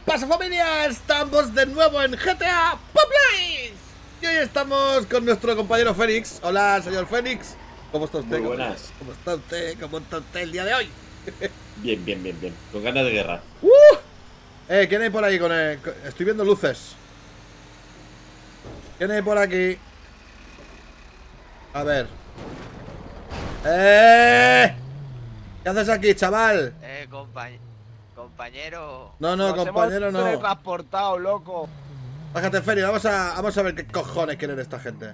pasa, familia? Estamos de nuevo en GTA Populace. Y hoy estamos con nuestro compañero Fénix. Hola, señor Fénix. ¿Cómo está usted? Muy buenas. ¿Cómo está usted? ¿Cómo está usted el día de hoy? Bien. Con ganas de guerra. ¿Quién hay por ahí con el...? Estoy viendo luces. ¿Quién hay por aquí? A ver. ¿Qué haces aquí, chaval? Compañero. No, compañero, no. Hemos transportado, loco. Bájate, Fénix, vamos a ver qué cojones quieren esta gente.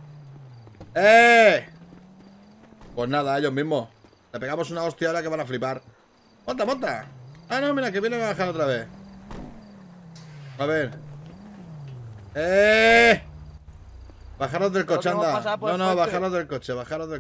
Pues nada, ellos mismos. Le pegamos una hostia ahora que van a flipar. Monta. Ah, no, mira, que viene a bajar otra vez. A ver. Bajaros del coche, anda. No, bajaros del coche, Bajaros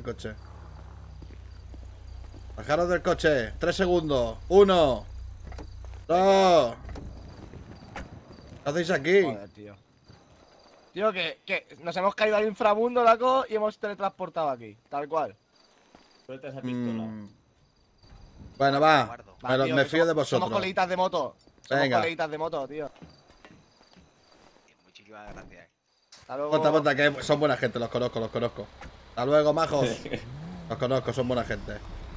del coche. 3 segundos. 1 2. ¿Qué hacéis aquí? Joder, tío. Tío, que nos hemos caído al inframundo, loco, y hemos teletransportado aquí. Tal cual. Suelta esa pistola. Bueno, va. Tío, Me fío de vosotros. Somos coleguitas de moto. Somos Venga. coleguitas de moto, tío. Muchísimas gracias. Hasta luego. Monta, que son buena gente, los conozco. Hasta luego, majos. Los conozco, son buena gente.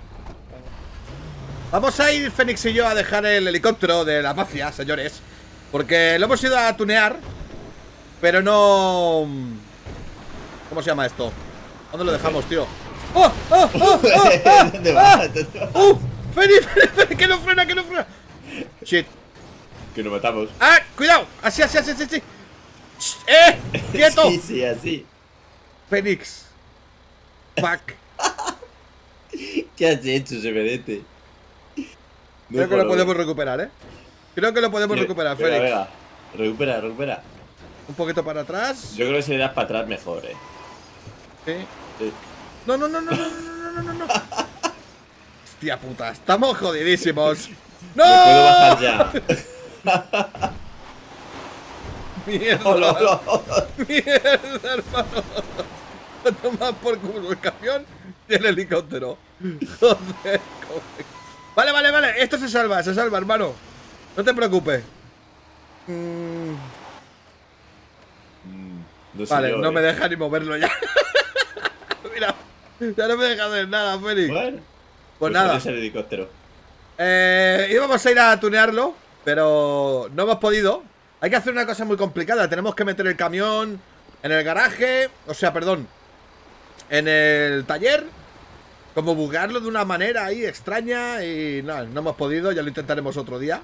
Vamos a ir, Fénix y yo, a dejar el helicóptero de la mafia, señores. Porque lo hemos ido a tunear, pero no... ¿Cómo se llama esto? ¿Dónde lo dejamos, tío? ¡Oh! ¿Dónde vas? ¡Fénix, que no frena! Shit. Que nos matamos. ¡Ah! ¡Cuidado! Así. ¡Quieto! Sí, así. Fénix. Fuck. ¿Qué has hecho, Severete? Creo que lo podemos recuperar, Creo que lo podemos recuperar, Fénix. Venga. Recupera. Un poquito para atrás. Yo creo que si le das para atrás mejor, Sí. Sí. No. Hostia puta, estamos jodidísimos. ¡No! ¿Me puedo bajar ya? Mierda. Mierda, hermano. Toma por culo el camión y el helicóptero. Joder, Vale. Esto se salva, hermano. No te preocupes. No sé Vale, yo, no me deja ni moverlo ya. Mira, ya no me deja hacer nada, Fénix. Bueno, Pues nada. Es el helicóptero. Íbamos a ir a tunearlo, pero no hemos podido. Hay que hacer una cosa muy complicada. Tenemos que meter el camión en el garaje. O sea, perdón, en el taller. Como buguearlo de una manera ahí extraña. Y no hemos podido, ya lo intentaremos otro día.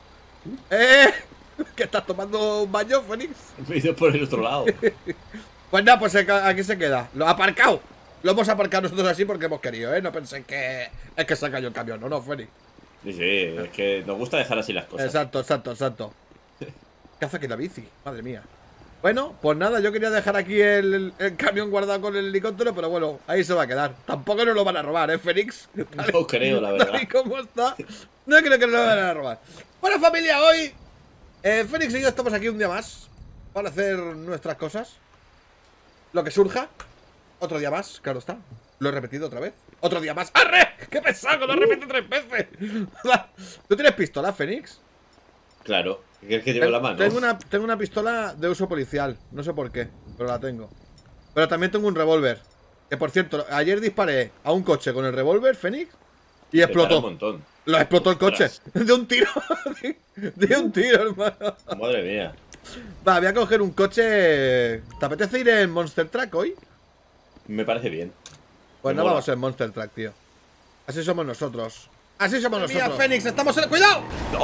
¿Qué estás tomando un baño, Fénix? Me he ido por el otro lado. Pues nada, pues aquí se queda. Lo ha aparcado. Lo hemos aparcado nosotros así porque hemos querido, No pensé que es que se ha caído el camión, ¿no, Fénix? Sí, es que nos gusta dejar así las cosas. Exacto. ¿Qué hace aquí la bici? Madre mía. Bueno, pues nada, yo quería dejar aquí el camión guardado con el helicóptero, pero bueno, ahí se va a quedar. Tampoco nos lo van a robar, Fénix. No creo, la verdad. Tal y como está, no creo que nos lo van a robar. Bueno, familia, hoy Fénix y yo estamos aquí un día más para hacer nuestras cosas. Lo que surja. Otro día más, claro está. Lo he repetido otra vez. Otro día más. ¡Arre! ¡Qué pesado! Lo repito 3 veces. ¿Tú tienes pistola, Fénix? Claro. ¿Qué quieres que lleve la mano? Tengo una pistola de uso policial. No sé por qué, pero la tengo. Pero también tengo un revólver. Que por cierto, ayer disparé a un coche con el revólver, Fénix, y explotó. Un montón. Lo explotó el coche. De un tiro. de un tiro, hermano. Madre mía. Va, voy a coger un coche. ¿Te apetece ir en Monster Truck hoy? Me parece bien. Pues Me no mola. vamos en Monster Truck, tío. Así somos nosotros. Mira, Fénix, estamos en... ¡Cuidado!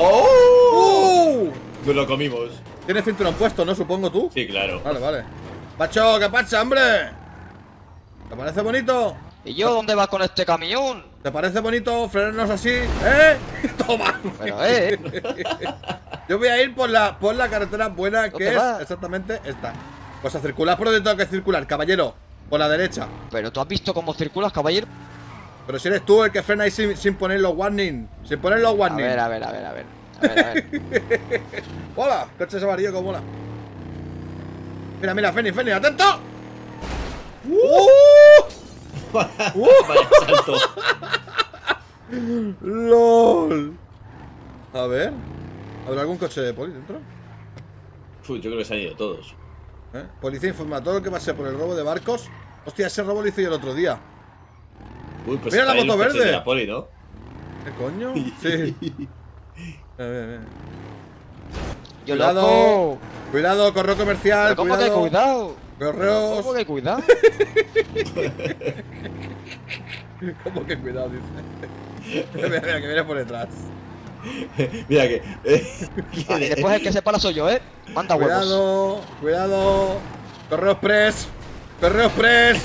¡Oh! Nos lo comimos. Tienes cinturón puesto, ¿no? Supongo tú. Sí, claro. Vale. Macho, ¿qué pasa, hombre? ¿Te parece bonito? ¿Y yo dónde vas con este camión? ¿Te parece bonito frenarnos así? Toma. Pero, Yo voy a ir por la carretera buena, que ¿Dónde es vas? exactamente esta. Pues a circular por donde tengo que circular, caballero. Por la derecha. pero tú has visto cómo circulas, caballero. Pero si eres tú el que frena ahí sin poner los warning. Sin poner los warning. A ver. Hola, coche ese amarillo como mola. Mira, Fénix, atento. Vaya salto. LOL. A ver. ¿Habrá algún coche de poli dentro? Yo creo que se han ido todos. Policía informa todo lo que pase por el robo de barcos. Hostia, ese robo lo hice yo el otro día. Uy, pues Mira la está ahí moto los coches verde. de la poli, ¿no? ¿Qué coño? Sí. Ven. Yo Cuidado. loco. Cuidado, correo comercial. ¿Pero cómo que cuidado? Correos. ¿Cómo que cuidado? ¿Cómo que cuidado? Dice. Mira, que viene por detrás. Mira que. Ah, y después el que se para soy yo, Manda huevos. Cuidado. Correos Press. Correos Press.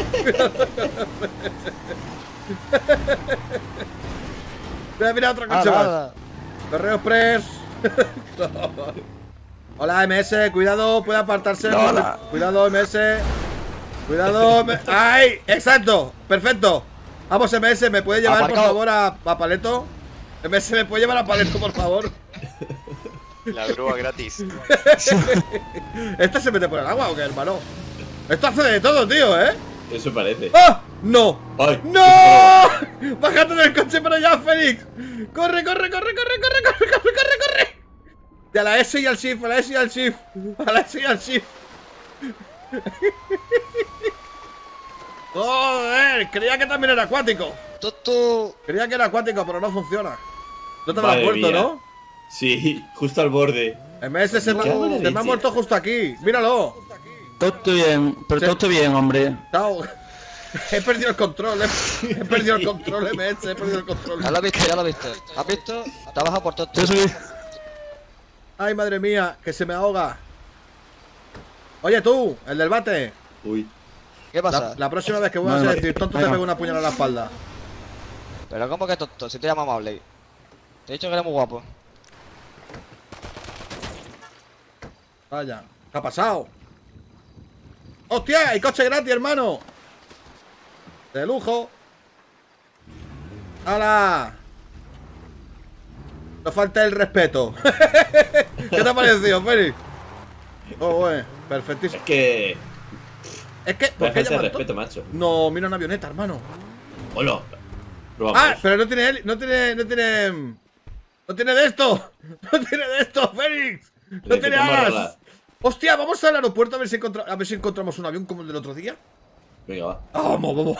Mira otro coche más. Nada. Correos Press. Hola, MS, cuidado, puede apartarse. Hola. Cuidado, MS. Cuidado. ¡Ay! Exacto, perfecto. Vamos, MS, ¿me puede llevar Aparcado. por favor a Paleto? MS, ¿me puede llevar a Paleto, por favor? La grúa gratis. ¿Esto se mete por el agua o qué, hermano? Esto hace de todo, tío, ¿eh? Eso parece. ¡Ah! ¡No! ¡Ay! ¡No! ¡Bájate del coche para allá, Félix! ¡Corre! Y a la S y al Shift, a la S y al Shift. A la S y al Shift. Joder, creía que también era acuático. Toto. Creía que era acuático, pero no funciona. No te lo has Madre muerto, mía. ¿no? Sí, justo al borde. MS se me Qué ha leche. muerto justo aquí. Míralo. Todo bien, pero Sí. todo bien, hombre. Chao. He perdido el control, he perdido el control, MS, he perdido el control. Ya lo viste, ya lo viste. ¿Has visto? Te has bajado por Toto. Yo subí. Ay, madre mía, que se me ahoga. Oye, tú, el del bate. Uy. ¿Qué pasa? La próxima vez que vuelvas a Vale, decir tonto te venga. pego una puñalada a la espalda. Pero ¿cómo que Toto? Si te llamamos Blade. Te he dicho que eres muy guapo. Vaya, ¿qué ha pasado? ¡Hostia! ¡Hay coche gratis, hermano! De lujo. ¡Hala! No falta el respeto. ¿Qué te ha parecido, Félix? Oh, bueno, perfectísimo. Es que. Es que, ¿por Me qué falta de llaman respeto, macho. No, mira una avioneta, hermano. Hola. Lo Ah, vamos. pero no tiene no tiene de esto. No tiene de esto, Félix. No Le tiene intentamos alas. arreglar. Hostia, vamos al aeropuerto a ver si encontramos un avión como el del otro día. Venga, va. Vamos.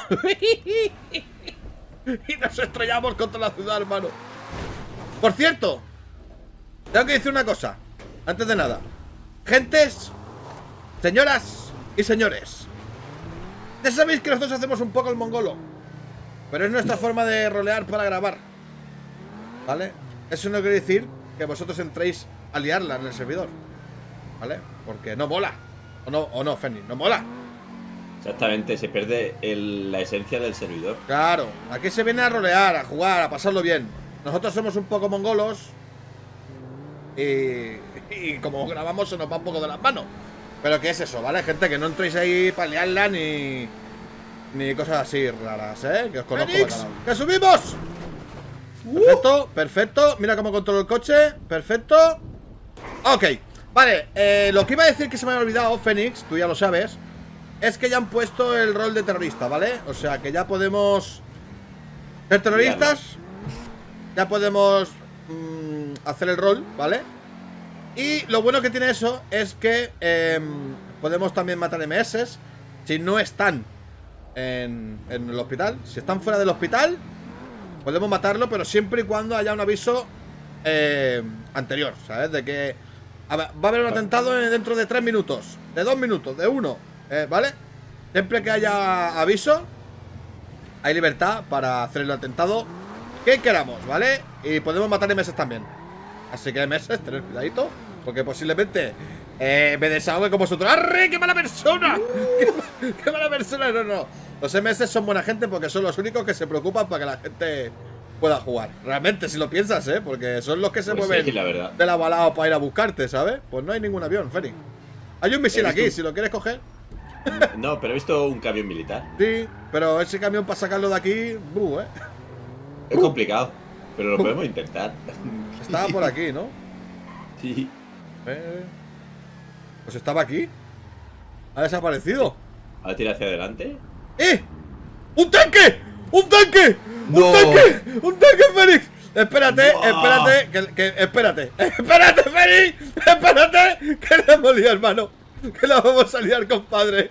Y nos estrellamos contra la ciudad, hermano. Por cierto, tengo que decir una cosa. Antes de nada. Gentes, señoras y señores, ya sabéis que nosotros hacemos un poco el mongolo, pero es nuestra forma de rolear para grabar, ¿vale? Eso no quiere decir que vosotros entréis a liarla en el servidor, ¿vale? Porque no mola. O no, Fenny, no mola. Exactamente, se pierde la esencia del servidor. Claro, aquí se viene a rolear, a jugar, a pasarlo bien. Nosotros somos un poco mongolos y como grabamos se nos va un poco de las manos. Pero ¿qué es eso, vale? Gente, que no entréis ahí para liarla ni cosas así raras, ¿eh? Que os conozco bacalao. ¡Que subimos! Perfecto. Mira cómo controlo el coche. Perfecto. Ok, vale, lo que iba a decir que se me había olvidado, Fénix, tú ya lo sabes, es que ya han puesto el rol de terrorista, ¿vale? O sea, que ya podemos ser terroristas. Ya podemos hacer el rol, ¿vale? Y lo bueno que tiene eso es que podemos también matar MS si no están en el hospital. Si están fuera del hospital, podemos matarlo, pero siempre y cuando haya un aviso anterior, ¿sabes? De que va a haber un atentado dentro de 3 minutos, de 2 minutos, de 1, ¿vale? Siempre que haya aviso, hay libertad para hacer el atentado que queramos, ¿vale? Y podemos matar MS también. Así que MS, tened cuidadito, porque posiblemente me desahogue como vosotros. ¡Arre! ¡Qué mala persona! ¡Qué mala persona! No. Los MS son buena gente porque son los únicos que se preocupan para que la gente pueda jugar. Realmente, si lo piensas, porque son los que se Pues mueven sí, la verdad. de la balao para ir a buscarte, ¿sabes? Pues no hay ningún avión, Félix. Hay un misil He visto aquí, un- si lo quieres coger. No, pero he visto un camión militar. Sí, pero ese camión para sacarlo de aquí, Es complicado, pero lo podemos intentar. Estaba por aquí, ¿no? Sí. Pues estaba aquí. Ha desaparecido. Ahora tira hacia adelante. ¡Eh! ¡Un tanque! ¡Un tanque! No. ¡Un tanque! ¡Un tanque, Félix! Espérate, Buah. espérate. Espérate, Fénix. Espérate, que le hemos liado, hermano. Que la vamos a liar, compadre.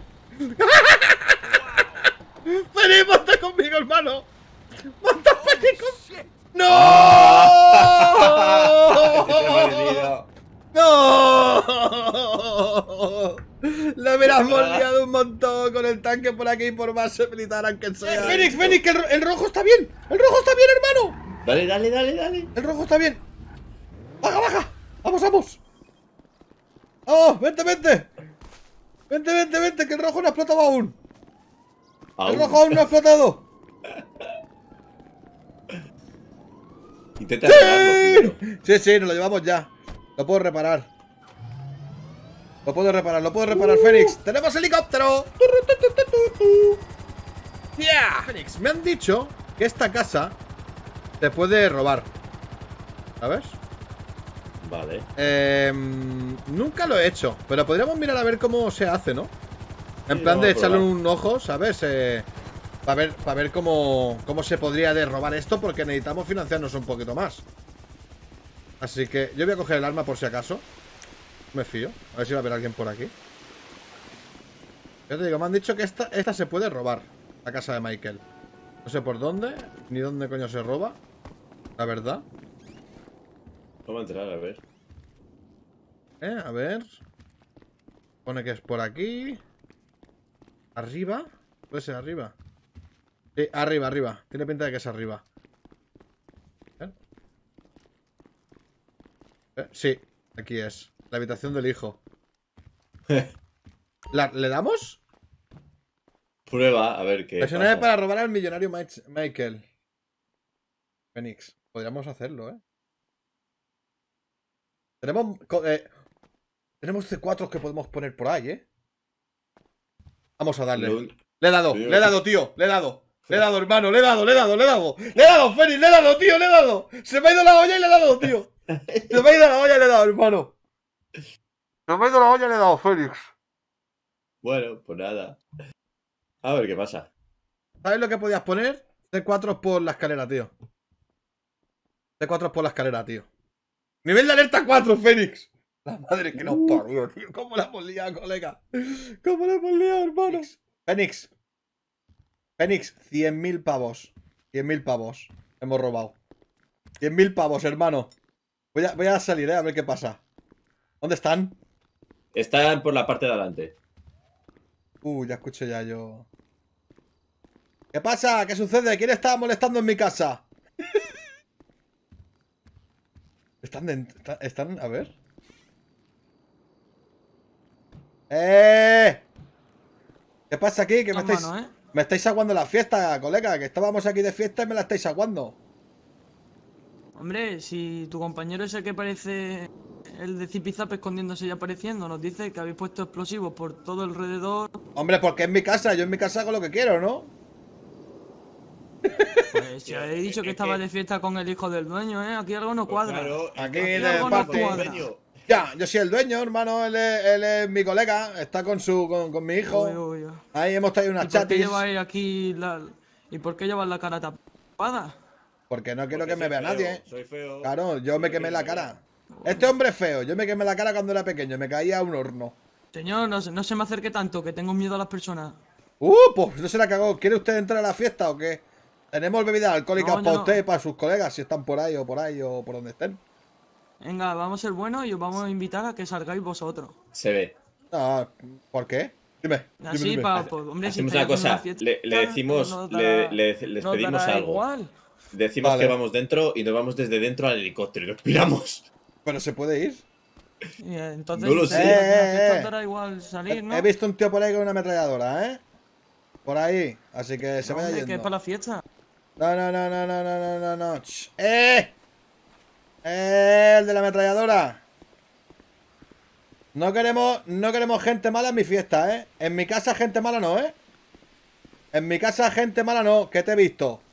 Fénix, monta conmigo, hermano. Monta Fénix conmigo. ¡No! ¡No! Le hubieras liado un montón con el tanque por aquí, por más militar aunque sea. Fénix, que el rojo está bien. El rojo está bien, hermano. Dale. El rojo está bien. Baja. Vamos. ¡Oh! Vente. Vente, que el rojo no ha explotado aún. El rojo aún no ha explotado. Intenta robarlo primero. Sí, nos lo llevamos ya. Lo puedo reparar. Lo puedo reparar, Fénix. ¡Tenemos helicóptero! ¡Yeah! Fénix, me han dicho que esta casa se puede robar. ¿Sabes? Vale. Nunca lo he hecho, pero podríamos mirar a ver cómo se hace, ¿no? En Sí, plan vamos de a echarle probar. un ojo, ¿sabes? Para ver cómo se podría derrobar esto, porque necesitamos financiarnos un poquito más. Así que yo voy a coger el arma por si acaso. Me fío. A ver si va a haber alguien por aquí. Ya te digo, me han dicho que esta se puede robar. La casa de Michael. No sé por dónde, ni dónde coño se roba. La verdad. Vamos a entrar, a ver. A ver. Pone que es por aquí. ¿Arriba? Puede ser arriba. Sí, arriba. Tiene pinta de que es arriba. Sí, aquí es. La habitación del hijo. ¿Le damos? Prueba, a ver qué Presionar pasa. para robar al millonario Michael. Fénix. Podríamos hacerlo, ¿eh? Tenemos C4 que podemos poner por ahí, ¿eh? Vamos a darle. Le he dado, tío. Le he dado, hermano. Le he dado, Fénix. Le he dado, tío. Se me ha ido la olla y le he dado, tío. Se me ha ido la olla y le he dado, hermano. Se me ha ido la olla y le he dado, Fénix. Bueno, pues nada. A ver qué pasa. ¿Sabes lo que podías poner? C4 por la escalera, tío. C4 por la escalera, tío. Nivel de alerta 4, Fénix. La madre que nos parió, tío. ¿Cómo la hemos liado, colega? ¿Cómo la hemos liado, hermano? Fénix, 100.000 pavos. 100.000 pavos. Hemos robado. 100.000 pavos, hermano. Voy a salir, a ver qué pasa. ¿Dónde están? Están por la parte de adelante. Ya escucho ya yo. ¿Qué pasa? ¿Qué sucede? ¿Quién está molestando en mi casa? Están, a ver. ¿Qué pasa aquí? Que me estáis aguando la fiesta, colega. Que estábamos aquí de fiesta y me la estáis aguando. Hombre, si tu compañero ese que parece el de Zipizape escondiéndose y apareciendo nos dice que habéis puesto explosivos por todo alrededor. Hombre, porque es mi casa. Yo en mi casa hago lo que quiero, ¿no? Pues si habéis dicho que estaba de fiesta con el hijo del dueño, ¿eh? Aquí algo no cuadra. Claro, Aquí Aquí de algo no parte. cuadra. Ya, yo soy el dueño, hermano. Él es mi colega. Está con mi hijo. Uy. Ahí hemos traído unas ¿Y por qué chatis. lleváis aquí ¿Y por qué llevas la cara tapada? Porque no quiero que me vea nadie. Soy feo. Claro, yo me quemé la cara. Este hombre es feo. Yo me quemé la cara cuando era pequeño. Me caía a un horno. Señor, no se me acerque tanto, que tengo miedo a las personas. Pues no se la cagó. ¿Quiere usted entrar a la fiesta o qué? Tenemos bebidas alcohólicas No, para no. usted y para sus colegas, si están por ahí o por donde estén. Venga, vamos a ser buenos y os vamos a invitar a que salgáis vosotros. Se ve. Ah, ¿por qué? Dime. Así, hombre, Hacemos si una estáis haciendo cosa. fiesta, Le decimos. nos dará- Les nos pedimos dará algo. igual. Decimos Vale. que vamos dentro y nos vamos desde dentro al helicóptero y nos piramos. Pero se puede ir. Y, entonces, No lo si sé. estáis haciendo la fiesta, os dará igual salir, ¿no? He visto un tío por ahí con una ametralladora, ¿eh? Por ahí. Así que se vaya Hombre, que es yendo. para la fiesta. No. El de la ametralladora. No queremos gente mala en mi fiesta, ¿eh? En mi casa gente mala no, ¿eh? En mi casa gente mala no, que te he visto.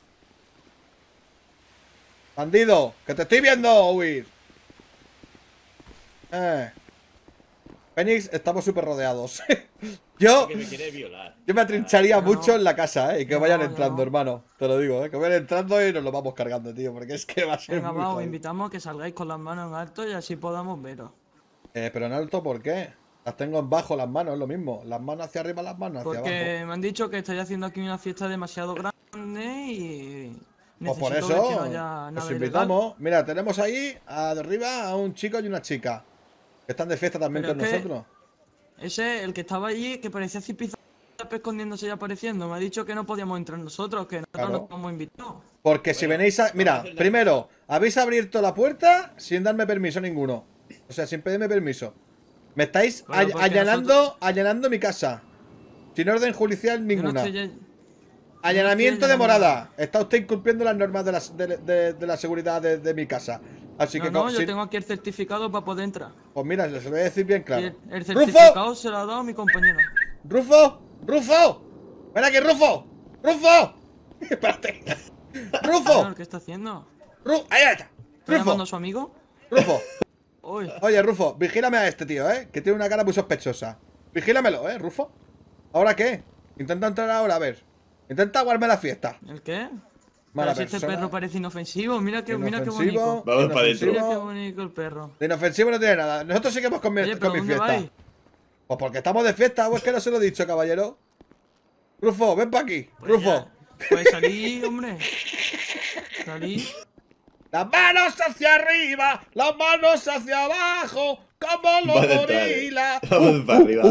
Bandido, que te estoy viendo huir. Fénix, estamos súper rodeados. Yo, Que me quiere violar. yo me atrincharía No. mucho en la casa, ¿eh? Y que No, vayan yo entrando, no. hermano. Te lo digo, ¿eh? Que vayan entrando y nos lo vamos cargando, tío. Porque es que va a ser Venga, muy va, os jodido. invitamos a que salgáis con las manos en alto y así podamos veros. Pero en alto, ¿por qué? Las tengo en bajo las manos, es lo mismo. Las manos hacia arriba, las manos hacia Porque abajo. me han dicho que estáis haciendo aquí una fiesta demasiado grande y Pues por necesito ver que eso no haya os nada invitamos. Mira, tenemos ahí arriba a un chico y una chica. Que están de fiesta también Pero con es que- nosotros. Ese, el que estaba allí, que parecía Zipizape escondiéndose y apareciendo, me ha dicho que no podíamos entrar nosotros, que nosotros Claro. no estamos invitados. Porque si Bueno, venís a... vamos a Mira, hacer una primero, habéis abierto la puerta sin darme permiso ninguno. O sea, sin pedirme permiso. Me estáis Bueno, porque allanando mi casa. Sin orden judicial Yo no ninguna. estoy- Allanamiento de allanando morada. Está usted incumpliendo las normas de la seguridad de mi casa. Así que... No, yo si- tengo aquí el certificado para poder entrar. Pues mira, se lo voy a decir bien Y claro. el ¡Rufo! certificado se lo ha dado mi compañero. ¡Rufo! ¡Rufo! ¡Ven aquí, Rufo! ¡Rufo! Espérate. ¡Rufo! Señor, ¿qué está haciendo? ¡Ahí está! ¿Está llamando ¡Rufo! a su amigo? ¡Rufo! Uy, Oye, Rufo, vigílame a este tío, ¿eh? Que tiene una cara muy sospechosa. Vigílamelo, ¿eh, Rufo? ¿Ahora qué? Intenta entrar ahora, a ver. Intenta aguarme la fiesta. ¿el qué? Mala Pero si este persona. perro parece inofensivo, mira qué Inofensivo, bonito. Vamos para inofensivo. Mira qué bonito el perro. De inofensivo no tiene nada. Nosotros seguimos con mi, Oye, con pero mi ¿dónde fiesta. vais? Pues porque estamos de fiesta, o es que no se lo he dicho, caballero. Rufo, ven para aquí. Pues Rufo. ya. Pues salí, hombre. Salí. Las manos hacia arriba, las manos hacia abajo, como los Va a entrar, gorilas. Vamos para arriba.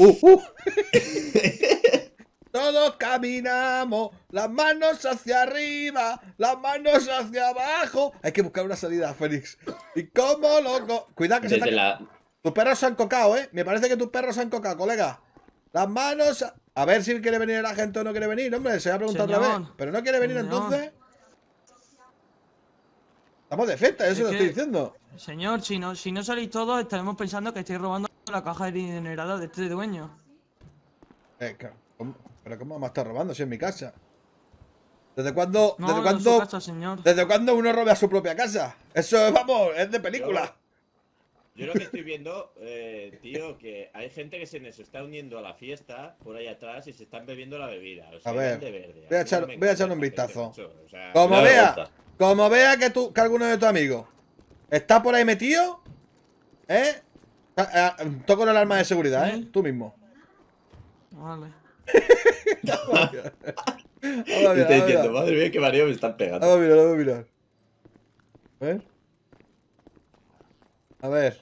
Todos caminamos, las manos hacia arriba, las manos hacia abajo. Hay que buscar una salida, Félix. Y como loco. Cuidado que se Desde está... la... Tus perros se han cocado, ¿eh? Me parece que tus perros se han cocado, colega. Las manos... A ver si quiere venir la gente o no quiere venir, hombre. Se ha preguntado otra Señor. vez. Pero no quiere venir Señor. entonces. Estamos de fiesta, eso Es lo que- estoy diciendo. Señor, si no salís todos, estaremos pensando que estáis robando la caja adinerada de este dueño. ¿Pero cómo me está robando si es mi casa? ¿Desde cuándo? No, ¿Desde no es su cuándo? casa, señor. ¿Desde cuándo uno roba su propia casa? Eso, vamos, es de película. Yo lo que estoy viendo, tío, que hay gente que se nos está uniendo a la fiesta por ahí atrás y se están bebiendo la bebida. O sea, A ver, van de verde. voy a mí echar- no me voy a echar un encanta esta vistazo. gente, macho. O sea, Como no me vea, gusta. como vea que alguno de tus amigos está por ahí metido, ¿eh? Toco la alarma de seguridad, ¿eh? ¿Sí? Tú mismo. Vale. Vamos a Me mirar, está vamos a diciendo, mirar. madre mía, qué mareo me están pegando. Vamos a mirar, vamos a mirar. ¿Eh? A ver.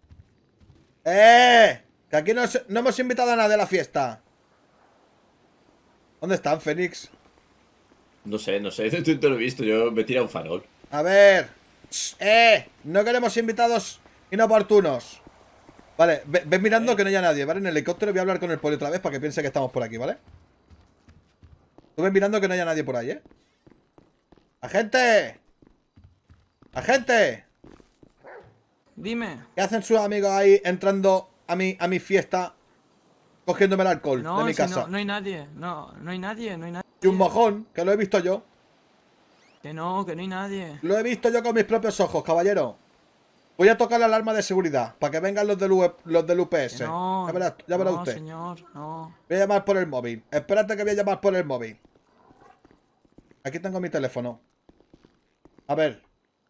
Que aquí no hemos invitado a nadie a la fiesta. ¿Dónde están, Fénix? No sé, tú te lo he visto, yo me tira un farol. A ver. No queremos invitados inoportunos. Vale, ve mirando que no haya nadie, ¿vale? En el helicóptero voy a hablar con el poli otra vez para que piense que estamos por aquí, ¿vale? Tú ves mirando que no haya nadie por ahí, ¿eh? ¡Agente! ¡Agente! Dime. ¿Qué hacen sus amigos ahí entrando a mi fiesta cogiéndome el alcohol No, de mi si casa? no hay nadie. No hay nadie, no hay nadie. Y un mojón, que lo he visto yo. Que no hay nadie. Lo he visto yo con mis propios ojos, caballero. Voy a tocar la alarma de seguridad para que vengan los del UPS. Que no. Ya verá no, usted. señor, no. Voy a llamar por el móvil. Espérate que voy a llamar por el móvil. Aquí tengo mi teléfono. A ver.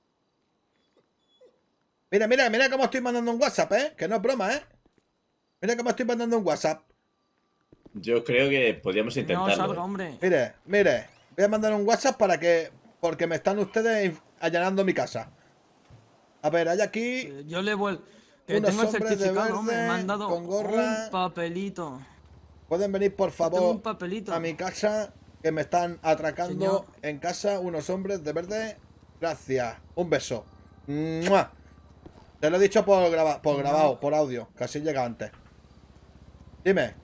Mira cómo estoy mandando un WhatsApp, ¿eh? Que no es broma, ¿eh? Mira cómo estoy mandando un WhatsApp. Yo creo que podríamos No intentarlo. salga, hombre. Mire. Voy a mandar un WhatsApp para que... Porque me están ustedes allanando mi casa. A ver, hay aquí... Yo le vuelvo. Que Unos tengo el hombres de certificado, hombre. verde, Me han dado con gorra. un papelito. Pueden venir, por Tengo favor, un papelito. a mi casa. Que me están atracando Señor. en casa unos hombres de verde. Gracias. Un beso. ¡Mua! Te lo he dicho por grabado, por audio. Casi llega antes. Dime.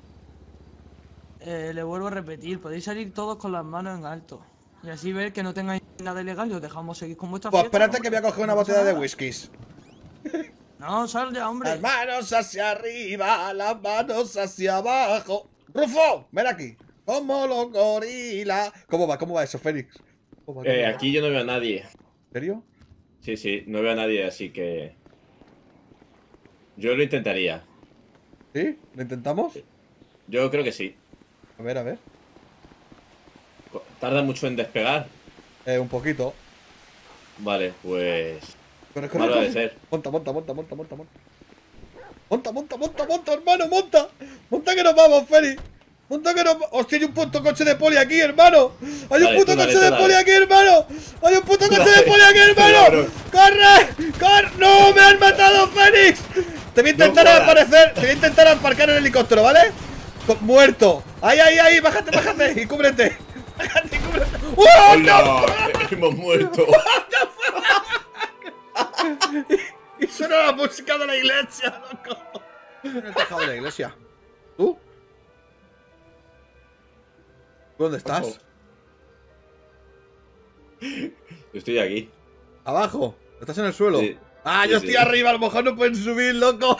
Le vuelvo a repetir, podéis salir todos con las manos en alto. Y así ver que no tengáis nada ilegal y os dejamos seguir con vuestra Pues fiesta. espérate que voy a coger una No pasa botella de nada. whiskies. No, sal ya, hombre. Las manos hacia arriba, las manos hacia abajo. ¡Rufo! Ven aquí. Como los gorilas. ¿Cómo va eso, Félix? ¿Cómo va? Aquí yo no veo a nadie. ¿En serio? Sí, no veo a nadie, así que... Yo lo intentaría. ¿Sí? ¿Lo intentamos? Yo creo que sí. A ver, a ver. Tarda mucho en despegar. Un poquito. Vale, pues. Corre, Malo de ser. Monta, monta, monta, monta, monta, monta. Monta, monta, monta, monta, hermano, monta. Monta que nos vamos, Félix. Monta que nos vamos. Hostia, hay un puto coche de poli aquí, hermano. Hay un Dale, puto tú dale, coche tú de dale. poli aquí, hermano. Hay un puto coche de Dale. poli aquí, hermano. Cabrón. ¡Corre! ¡Corre! ¡No! ¡Me han matado, Félix! Te voy a intentar jodas. aparecer. Te voy a intentar aparcar en el helicóptero, ¿vale? Muerto. Ahí, ahí, ahí. Bájate, bájate. Y cúbrete. Bájate y cúbrete. ¡Oh, ¡Hola! Hemos muerto. Y suena la música de la iglesia, loco. En el tejado de la iglesia. ¿Tú? ¿Dónde estás? Ojo. Yo estoy aquí. ¿Abajo? ¿Estás en el suelo? Sí. Ah, Sí, yo sí. estoy arriba, a lo mejor no pueden subir, loco.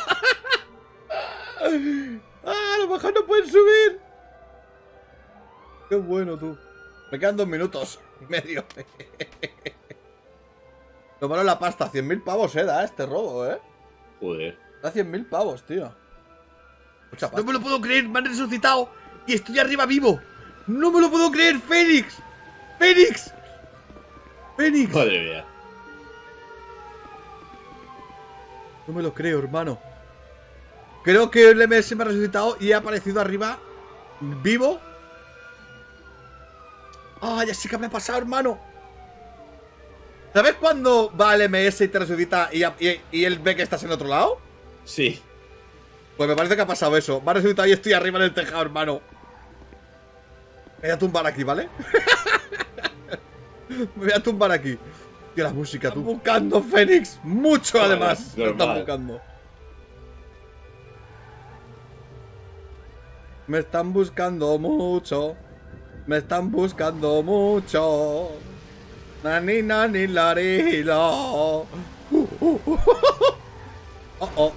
Ah, a lo mejor no pueden subir. Qué bueno, tú. Me quedan 2 minutos y medio. Lo malo es la pasta, 100.000 pavos, da este robo, Joder. Da 100.000 pavos, tío. Mucha pasta. No me lo puedo creer, me han resucitado y estoy arriba vivo. No me lo puedo creer, Fénix. Fénix. Fénix. Madre mía. No me lo creo, hermano. Creo que el MS me ha resucitado y ha aparecido arriba vivo. Ah, ya sé que me ha pasado, hermano. ¿Sabes cuando va el MS y te resucita y él ve que estás en otro lado? Sí. Pues me parece que ha pasado eso. Me ha resucitado y estoy arriba en el tejado, hermano. Me voy a tumbar aquí, ¿vale? Me voy a tumbar aquí. Tío, la música, tú. Están buscando, Fénix. Mucho, Vale, además. Me están normal. buscando. Me están buscando mucho. Me están buscando mucho. Nani, nani, larilo. Oh, oh.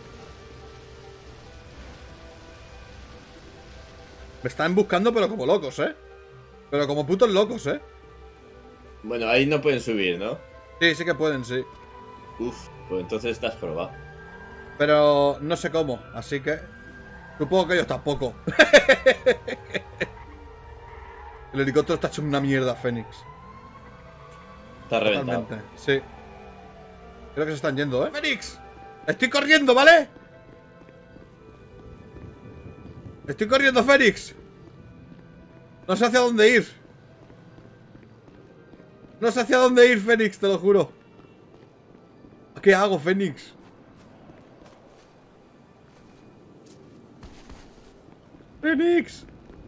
Me están buscando, pero como locos, Pero como putos locos, Bueno, ahí no pueden subir, ¿no? Sí, sí que pueden, sí. Uf, pues entonces estás probado. Pero no sé cómo, así que supongo que ellos tampoco. El helicóptero está hecho una mierda, Fénix. Está reventado. Totalmente, sí. Creo que se están yendo, ¡Fénix! ¡Estoy corriendo, ¿vale? Estoy corriendo, Fénix. No sé hacia dónde ir. No sé hacia dónde ir, Fénix, te lo juro. ¿Qué hago, Fénix? ¡Fénix!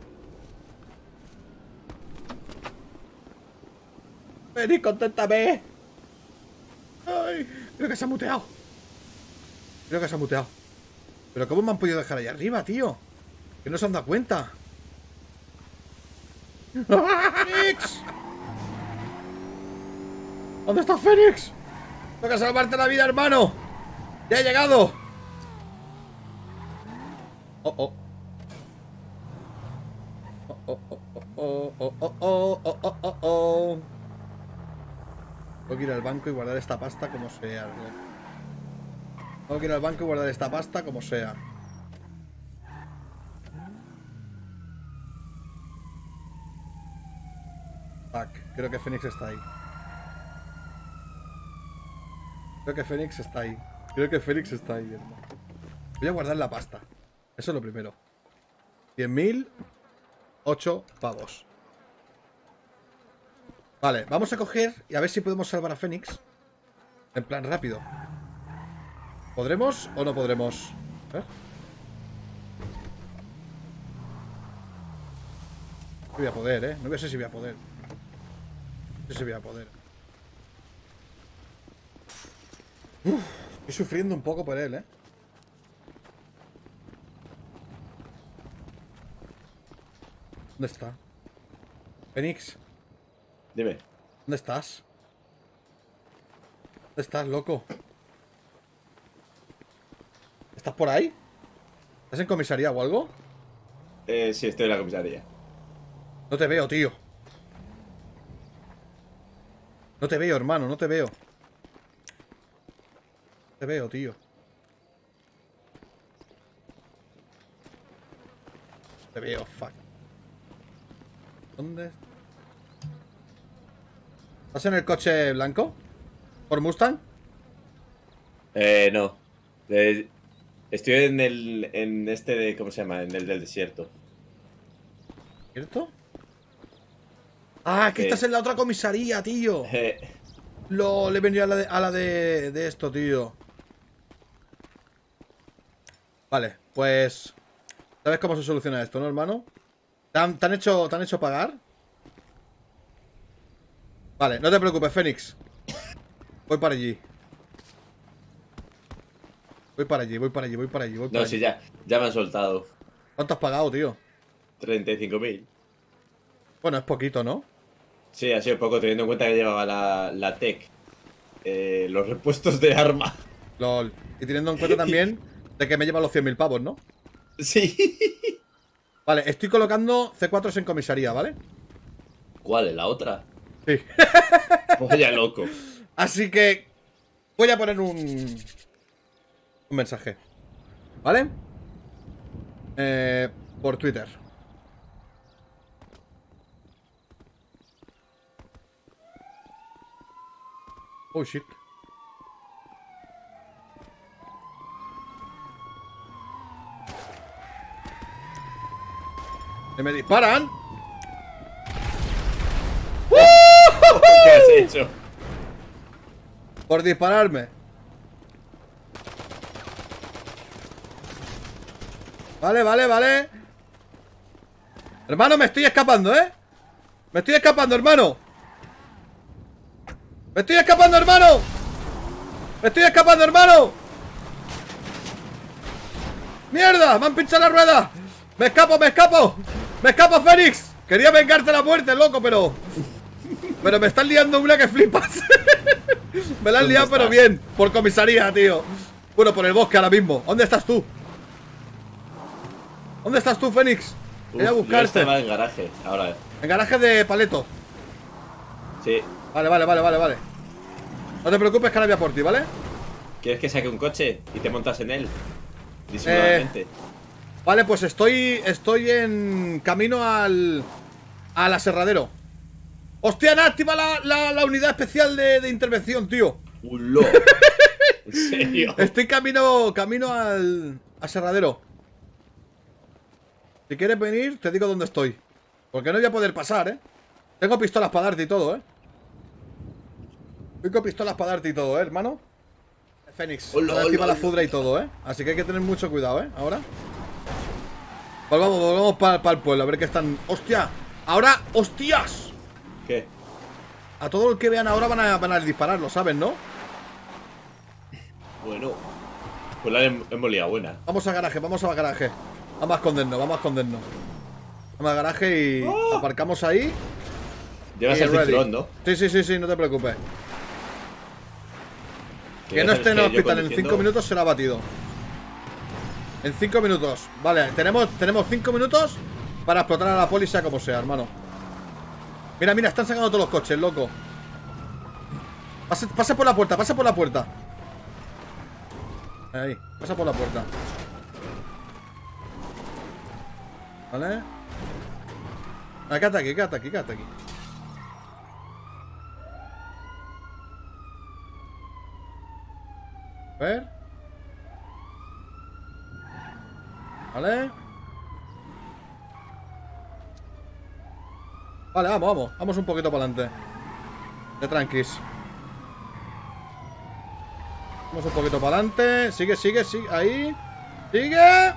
¡Fénix, conténtame! ¡Ay! Creo que se ha muteado. Creo que se ha muteado. ¿Pero cómo me han podido dejar ahí arriba, tío? Que no se han dado cuenta. ¡Fénix! ¿Dónde está Fénix? Tengo que salvarte la vida, hermano. Ya he llegado. Oh, oh. Oh, oh, oh, oh, oh, oh, oh, oh, oh, oh. Tengo que ir al banco y guardar esta pasta como sea. Tengo que ir al banco y guardar esta pasta como sea. Fuck, creo que Fénix está ahí. Creo que Fénix está ahí. Creo que Fénix está ahí, hermano. Voy a guardar la pasta. Eso es lo primero. 100.000. 8 pavos. Vale, vamos a coger y a ver si podemos salvar a Fénix. En plan rápido. ¿Podremos o no podremos? No voy a poder, No sé si voy a poder. No sé si voy a poder. Estoy sufriendo un poco por él, ¿Dónde está? Fénix, Dime. ¿dónde estás? ¿Dónde estás, loco? ¿Estás por ahí? ¿Estás en comisaría o algo? Sí, estoy en la comisaría. No te veo, tío. No te veo, hermano, no te veo. No te veo, tío. Te veo, fuck. ¿Dónde? ¿Estás en el coche blanco? ¿Por Mustang? No. Estoy en este de... ¿Cómo se llama? En el del desierto. ¿Cierto? Ah, que estás en la otra comisaría, tío. Le he venido a la de esto, tío. Vale, pues... ¿Sabes cómo se soluciona esto, no, hermano? ¿Te han hecho pagar? Vale, no te preocupes, Fénix. Voy para allí. Voy para allí. No, sí, ya me han soltado. ¿Cuánto has pagado, tío? 35.000. Bueno, es poquito, ¿no? Sí, ha sido poco, teniendo en cuenta que llevaba la tech. Los repuestos de arma. LOL. Y teniendo en cuenta también de que me lleva los 100.000 pavos, ¿no? Sí. Vale, estoy colocando C4s en comisaría, ¿vale? ¿Cuál es la otra? Sí. Vaya loco. Así que voy a poner un mensaje, ¿vale? Por Twitter. Oh, shit. ¡Que me disparan! ¿Qué has hecho? Por dispararme. Vale. Hermano, me estoy escapando, ¿eh? Me estoy escapando, hermano. ¡Mierda! ¡Me han pinchado la rueda! ¡Me escapo, Fénix! Quería vengarte la muerte, loco, pero me están liando una que flipas. Me la han liado, pero bien. Por comisaría, tío. Bueno, por el bosque ahora mismo. ¿Dónde estás tú? Fénix? Voy a buscarte. Yo estaba en garaje, ahora. En garaje de paleto. Sí. Vale. No te preocupes que ahora voy a por ti, ¿vale? ¿Quieres que saque un coche y te montas en él? Disimuladamente. Vale, pues estoy en camino al aserradero. ¡Hostia, nada! Activa la unidad especial de intervención, tío. ¡Ulo! ¿En serio? Estoy camino al aserradero. Si quieres venir, te digo dónde estoy. Porque no voy a poder pasar, ¿eh? Tengo pistolas para darte y todo, hermano. Fénix, activa la fudra y todo, Así que hay que tener mucho cuidado, ahora. Volvamos para el pueblo, a ver qué están... ¡Hostia! Ahora, ¡hostias! ¿Qué? A todo el que vean ahora van a dispararlo, ¿sabes, no? Bueno, pues la hemos liado buena. Vamos al garaje. Vamos a escondernos. Vamos al garaje y aparcamos ahí. Llevas el cinturón, ¿no? Sí, no te preocupes. Que no esté en el hospital, en 5 minutos será batido. En 5 minutos. Vale, tenemos 5 minutos para explotar a la poli, sea como sea, hermano. Mira, están sacando todos los coches, loco. Pasa por la puerta, Ahí, pasa por la puerta. Vale. Quédate aquí. A ver. Vale. Vale, vamos un poquito para adelante. De tranquis. Vamos un poquito para adelante. Sigue, ahí. Sigue.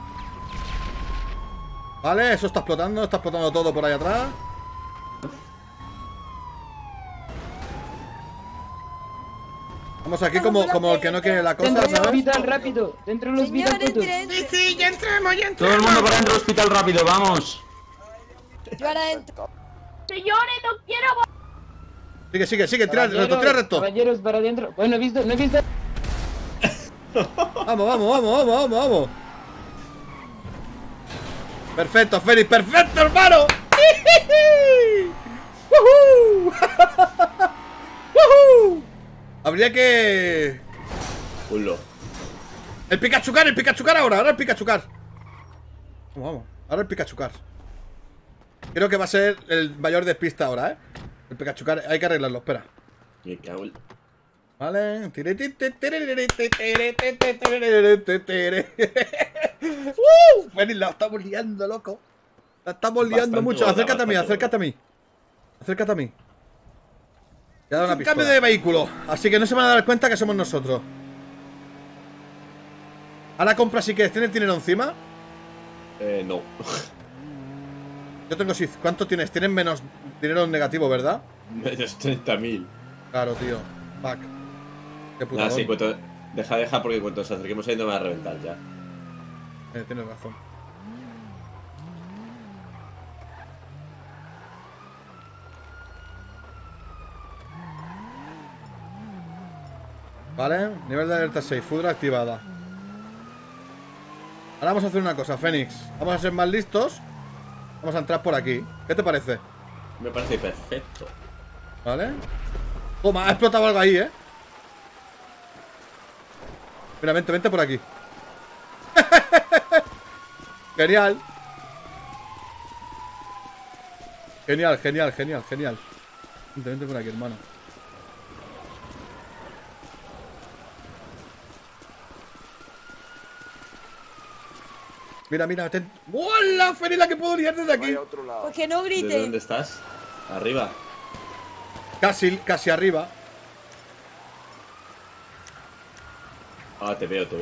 Vale, eso está explotando todo por ahí atrás. Vamos aquí como el que no quiere la cosa, Dentro del ¿sabes? hospital, rápido. Dentro del hospital, todos. Sí, ya entramos. Todo el mundo para dentro del hospital rápido, vamos. Yo ahora entro. Señores, no quiero. Sigue, tira recto. Caballeros, para adentro. Bueno, no he visto. Vamos. Perfecto, Félix, perfecto, hermano. ¡Woohoo! Habría que... Ulo. El Pikachucar ahora el Pikachucar. Vamos. Ahora el Pikachu Car. Creo que va a ser el mayor despista ahora, ¿eh? El Pikachu Car, hay que arreglarlo, espera. Me cago en... Vale. Fenix, la estamos liando, loco. La estamos liando Bastante mucho. bola, Acércate a mí, bastante acércate a mí. Acércate a mí. Te he dado un cambio de vehículo, así que no se van a dar cuenta que somos nosotros. Ahora compra si quieres. ¿Tienes dinero encima? No. Yo tengo sí. ¿Cuánto tienes? Tienes menos dinero negativo, ¿verdad? Menos 30.000. Claro, tío. Fuck. Qué puta. Nada, sí, deja porque cuando nos acerquemos ahí no me va a reventar ya. Tienes razón. Vale, nivel de alerta 6, Fudra activada. Ahora vamos a hacer una cosa, Fénix. Vamos a ser más listos. Vamos a entrar por aquí. ¿Qué te parece? Me parece perfecto. Vale. Toma, ha explotado algo ahí, ¿eh? Mira, vente por aquí. Genial. Genial. Vente por aquí, hermano. Mira, ¡hola, Fénix, la que puedo liar desde aquí! Pues que no grite. ¿De dónde estás? Arriba. Casi arriba. Ah, te veo.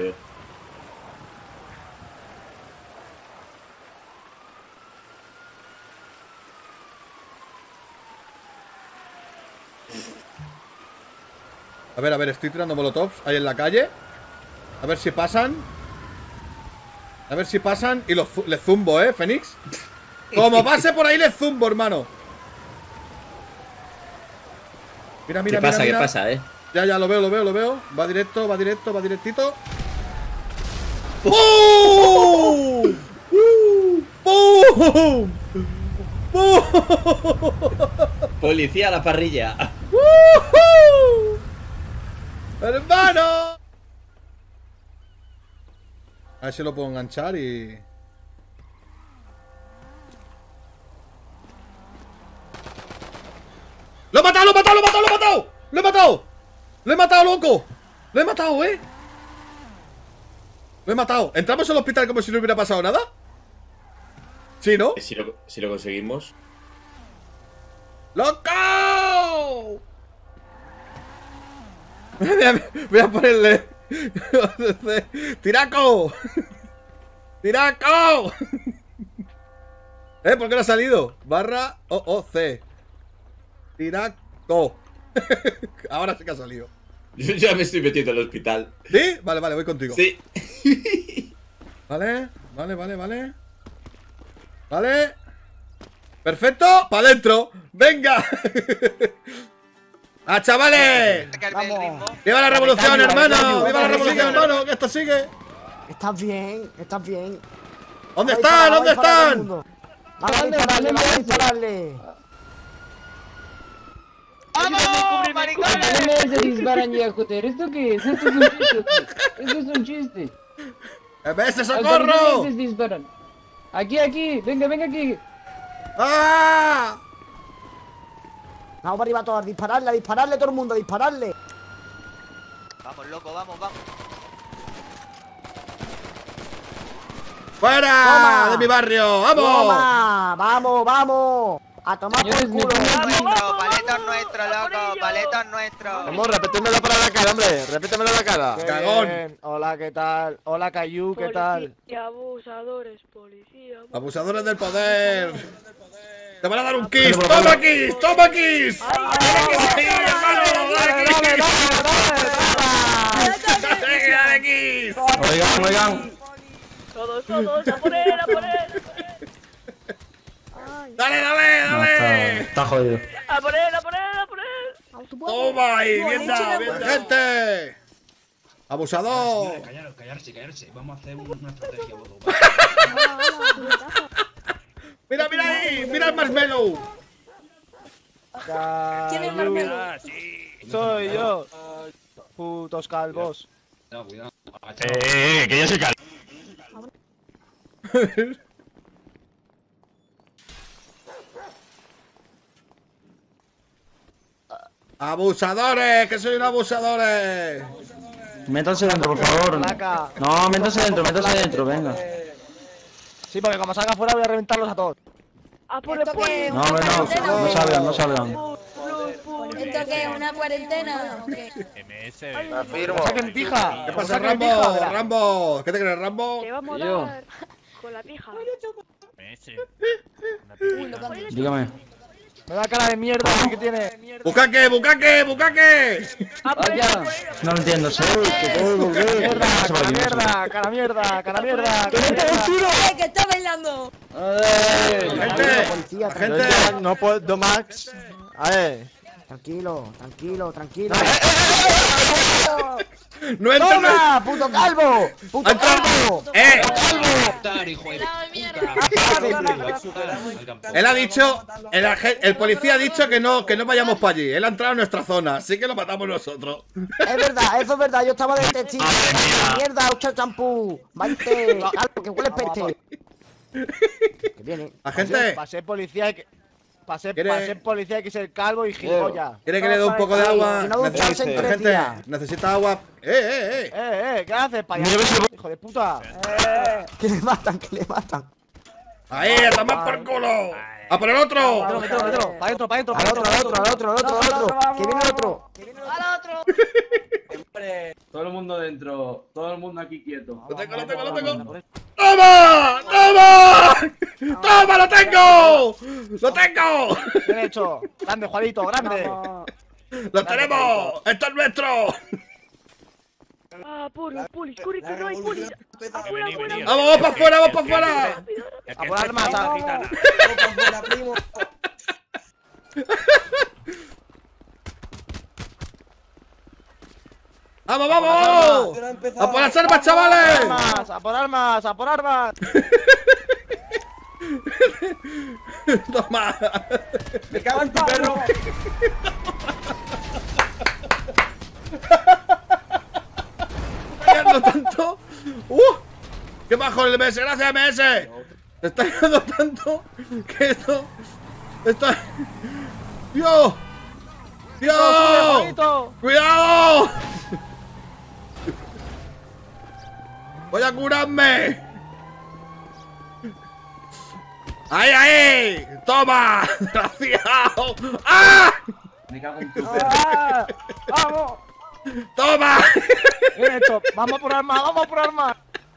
A ver, estoy tirando molotovs ahí en la calle. A ver si pasan. Y les zumbo, Fénix. Como pase por ahí, les zumbo, hermano. Mira. ¿Qué pasa, Ya, lo veo. Va directito. ¡Bum! ¡Bum! ¡Bum! Policía a la parrilla. ¡Hermano! A ver si lo puedo enganchar y... ¡Lo he matado! ¡Lo he matado, loco! ¡Lo he matado, eh! Lo he matado. ¿Entramos al hospital como si no hubiera pasado nada? ¿Sí, no? Si lo conseguimos. ¡Loco! Voy a ponerle... ¡Tiraco! ¡Tiraco! ¿Por qué no ha salido? Barra OOC. Tiraco. Ahora sí que ha salido. Yo ya me estoy metiendo al hospital. ¿Sí? Vale, voy contigo. Sí. Vale. Perfecto, para adentro. ¡Venga! ¡Ah, chavales! Vamos. ¡Viva la revolución, hermano! ¡Viva la revolución, hermano! ¡Que esto sigue! Estás bien. ¿Dónde están? Vamos a dispararle. ¡Vamos, maricones! ¿Por qué me disparan ya, joder? ¿Esto qué es? Esto es un chiste. Esto es un chiste. ¡MS, socorro! ¿A disparan? Aquí. Venga aquí. ¡Ah! Vamos para arriba todos, dispararle todo el mundo, dispararle. Vamos, loco, vamos. ¡Fuera! Toma. ¡De mi barrio! ¡Vamos! Toma, vamos. A tomar por Señores, culo. Paletos nuestros, loco, paletos nuestros. Vamos, repítemelo para la cara, hombre. Repítemelo la cara. Cagón. Bien. Hola, ¿qué tal? Hola, Cayu, ¿qué tal? Abusadores, policía. ¡Abusadores del poder! ¡Te van a dar un kiss! ¡Toma kiss! ¡Toma kiss! ¡Dale kiss aquí, hermano! ¡Dale kiss! ¡Dale kiss! Oigan. Todos, a por él. ¡Dale! Está jodido. A por él. ¡Toma ahí! ¡Bien gente! ¡Abusador! Callarse. Vamos a hacer una estrategia. ¡Mira ahí! ¡Mira el marshmallow! ¿Quién es Marmelo? Soy yo. Putos calvos. Que yo soy calvo. ¡Abusadores! ¡Que soy un abusadores! Métanse dentro, por favor. Placa. No, métanse dentro, venga. Sí, porque como salga fuera voy a reventarlos a todos. ¡A por el ¿Esto qué? No, hombre, no salgan, no salgan. ¿Esto qué? ¿Una cuarentena? ¿O qué? Afirmo. ¡Saquen pija! ¿Qué pasa, ¡Saquen Rambo? pija de la- ¡Rambo! ¿Qué te crees, Rambo? Te vamos a Yo. dar con la pija. Dígame. Me da cara de mierda que tiene. ¡Bucaque, bucaque, bucaque! Vaya. No lo entiendo, ¿sabes? Que puedo volver. Mierda, Se va cara aquí, no se va. mierda, cara mierda, cara mierda. ¡Que está bailando! ¡Gente! ¡Gente! No puedo, Max. A ver. Tranquilo, tranquilo, tranquilo. ¡No entres! ¡Toma, puto calvo! ¡Puto calvo! Él ha dicho, el policía ha dicho que no vayamos para allí. Él ha entrado en nuestra zona, así que lo matamos nosotros. Es verdad, eso es verdad, yo estaba de testigo. Mierda, ucha champú. Maite, calvo, que huele peste. Que viene. Agente, Para ser policía hay que. Para ¿Quiere- ser policía hay que ser calvo y gilipollas. ¿quiere que le dé un poco de agua? Si no ducharse en 3 Agente, días. necesita agua. ¿Qué haces, payaso? Hijo de puta. Que le matan, que le matan. ¡Ahí, a tomar por culo! ¡A por el otro! Mételo. Pa' dentro, pa' dentro, pa' Al dentro. otro, al otro, al otro, al otro, al otro. Que viene el otro. ¡Al otro! Todo el mundo dentro, todo el mundo aquí quieto. ¡Lo tengo! ¡Toma! ¡Toma! ¡Toma, lo tengo! ¡Lo tengo! Bien hecho. Grande, Juanito, grande. ¡Lo tenemos! ¡Esto es nuestro! ¡Ah, poli! ¡Corre, que no hay poli! ¡Afuera, afuera! ¡Vamos, vamos para afuera, vamos para afuera! A por armas, a ¡Vamos, vamos! ¡A por las armas, chavales! armas, a por armas, a por armas. ¡Toma! ¡Me cago en tu perro! ¡No tanto! ¡Qué bajo el MS! ¡Gracias, MS! Se está ayudando tanto que esto... ¡Dios! ¡Dios! Juanito. ¡Cuidado! ¡Voy a curarme! ¡Ahí, ahí! ¡Toma! ¡Desgraciado! ¡Ah! Me cago en tu perro. ¡Ah! ¡Vamos! ¡Toma! Bien hecho. Vamos por armas, vamos por armas.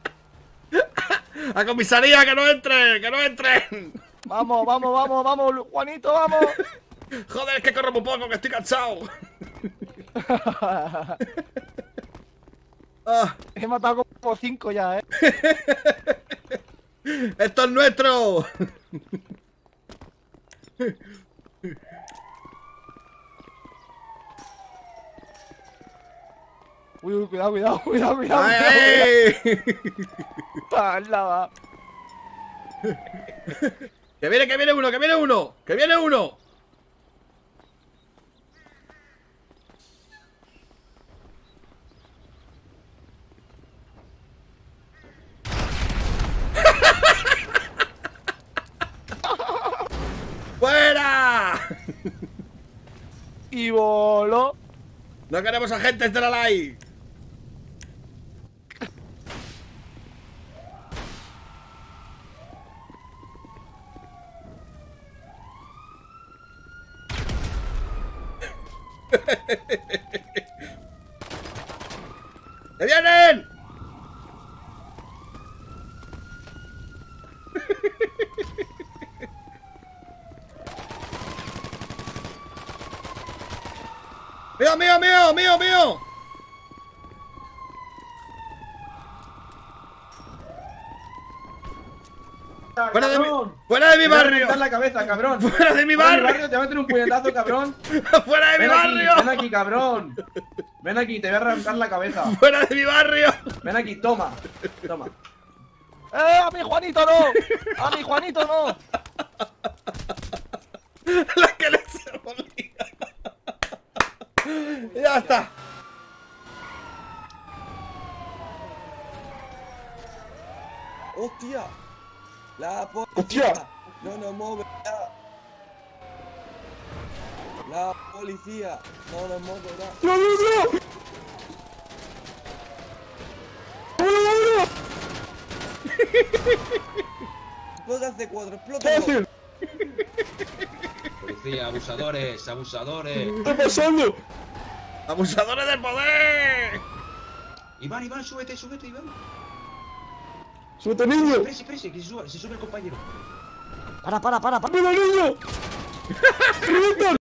¡A comisaría, que no entren! ¡Que no entren! Vamos, vamos, vamos, vamos, Juanito, vamos. Joder, es que corro muy poco, que estoy cansado. Ah, He matado como 5 ya, ¡esto es nuestro! Uy, cuidado, cuidado, cuidado, cuidado. ¡Ay, ay! Lava. ¡Que viene uno, que viene uno! ¡Que viene uno! ¡Fuera! Y voló. ¡No queremos agentes de la LAI! ¡Que vienen! ¡Mío, mío, mío, mío, mío! ¡Fuera de mi barrio! Te voy a reventar la cabeza, cabrón. ¡Fuera de mi Fuera de barrio! Te voy a meter un puñetazo, cabrón. ¡Fuera de mi Ven aquí, barrio! ven aquí, cabrón. Ven aquí, te voy a reventar la cabeza. ¡Fuera de mi barrio! Ven aquí, toma. Toma. ¡A mi Juanito no! ¡A mi Juanito no! La que le se volvía. Ya está. ¡Hostia! La policía. ¡Hostia! No nos mueve. La policía. No nos hemos quedado. ¡No, no, no! Explota C4, explota. Policía, abusadores, abusadores. ¿Qué está pasando? ¡Abusadores del poder! Iván, súbete, Iván. ¡Súbete, niño! Presi, que se sube el compañero. Para. ¡Mira, niño! ¡Revientan!